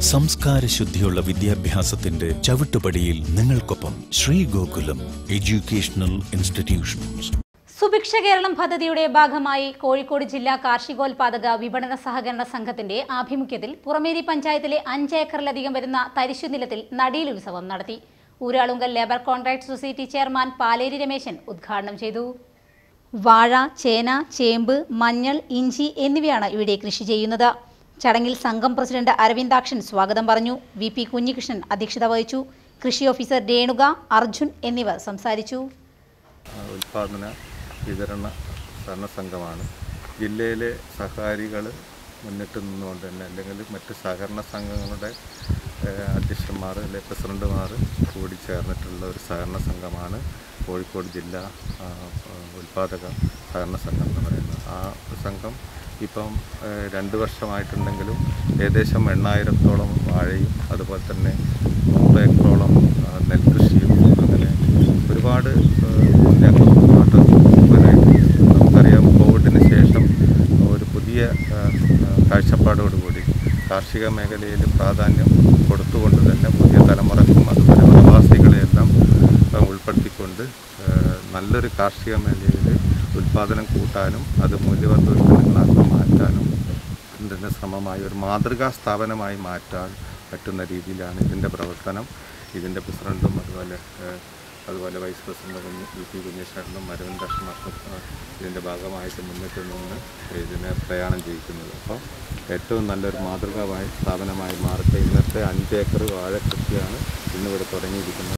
സംസ്കാരശുദ്ധിയുള്ള വിദ്യാഭ്യാസത്തിന്റെ ചവിട്ടുപടിയിൽ നിങ്ങൾക്കൊപ്പം ശ്രീ ഗോകുലം എഡ്യൂക്കേഷണൽ ഇൻസ്റ്റിറ്റ്യൂഷൻസ്. സുഭിക്ഷ കേരളം പദ്ധതിയുടെ ഭാഗമായി കോഴിക്കോട് ജില്ലാ കാർഷികോൽപാദക വിപണന സഹകരണ സംഘത്തിന്റെ ആഭിമുഖ്യത്തിൽ പുറമേരി പഞ്ചായത്തിലെ 5 ഏക്കറിലധികം വരുന്ന തരിശുനിലത്തിൽ നടീൽ ഉത്സവം നടത്തി. Uralungal labour contract society chairman Paleri Rameshan ഉദ്ഘാടനം ചെയ്തു. വാഴ, ചേന, ചേമ്പ്, മഞ്ഞൾ, ഇഞ്ചി എന്നിവയാണ് ഇവിടെ കൃഷി ചെയ്യുന്നത്. ചടങ്ങിൽ സംഘം പ്രസിഡന്റ് അരവിന്ദാക്ഷൻ സ്വാഗതം പറഞ്ഞു. VP കുഞ്ഞികൃഷ്ണൻ അധ്യക്ഷത വഹിച്ചു. കൃഷി ഓഫീസർ രേണുക, അർജുൻ എന്നിവർ സംസാരിച്ചു. ഉൽപാദന വിതരണ സഹകരണ സംഘമാണ്. ജില്ലയിലെ സഹകാരികൾ മുന്നിട്ട് നിന്നുകൊണ്ട് തന്നെ അല്ലെങ്കിൽ മറ്റ് സഹകരണ സംഘങ്ങളുടെ അധ്യക്ഷന്മാർ അല്ലെങ്കിൽ പ്രസിഡന്റുമാർ കൂടി ചേർന്നിട്ടുള്ള ഒരു സഹകരണ സംഘമാണ് കോഴിക്കോട് ജില്ലാ ഉൽപാദക സഹകരണ സംഘം എന്ന് പറയുന്നത്. ആ സംഘം ഇപ്പം 2 വർഷമായിട്ടുണ്ടെങ്കിലും ഏകദേശം 8000-ഓളം വാഴയും അതുപോലെ തന്നെ 100 ഏക്കറോളം നെൽകൃഷിയും അങ്ങനെ ഒരുപാട് നമുക്കറിയാം കോവിഡിന് ശേഷം ഒരു പുതിയ കാഴ്ചപ്പാടോടുകൂടി കാർഷിക മേഖലയിൽ പ്രാധാന്യം കൊടുത്തുകൊണ്ട് തന്നെ പുതിയ തലമുറക്കും അതുപോലെ പ്രവാസികളെയെല്ലാം ഉൾപ്പെടുത്തിക്കൊണ്ട് നല്ലൊരു കാർഷിക മേഖലയിൽ ഉൽപ്പാദനം കൂട്ടാനും അത് മൂല്യവർദ്ധിത ഉൽപ്പന്നങ്ങളാക്കി മാറ്റാനും ഇതിൻ്റെ ശ്രമമായി ഒരു മാതൃകാ സ്ഥാപനമായി മാറ്റാൻ പറ്റുന്ന രീതിയിലാണ് ഇതിൻ്റെ പ്രവർത്തനം. ഇതിൻ്റെ പ്രസിഡൻറ്റും അതുപോലെ വൈസ് പ്രസിഡന്റ് VP കുഞ്ഞികൃഷ്ണനും അരവിന്ദാക്ഷന്മാർക്കും ഇതിൻ്റെ ഭാഗമായിട്ട് മുന്നിട്ട് നിന്ന് ഇതിനെ പ്രയാണം ചെയ്യിക്കുന്നത്. അപ്പോൾ ഏറ്റവും നല്ലൊരു മാതൃകാ സ്ഥാപനമായി മാറട്ടെ. ഇന്നത്തെ 5 ഏക്കർ വാഴ കൃഷിയാണ് ഇന്നിവിടെ തുടങ്ങിയിരിക്കുന്നത്.